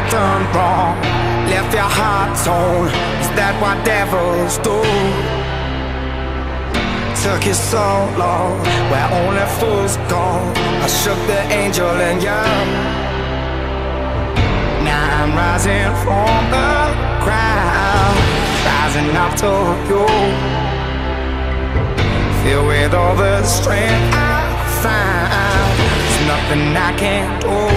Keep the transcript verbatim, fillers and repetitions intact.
done wrong? Left your heart torn, is that what devils do? Took you so long, where only fools go. I shook the angel in you. Now I'm rising from the crowd, rising up to you. Filled with all the strength I find, there's nothing I can't do.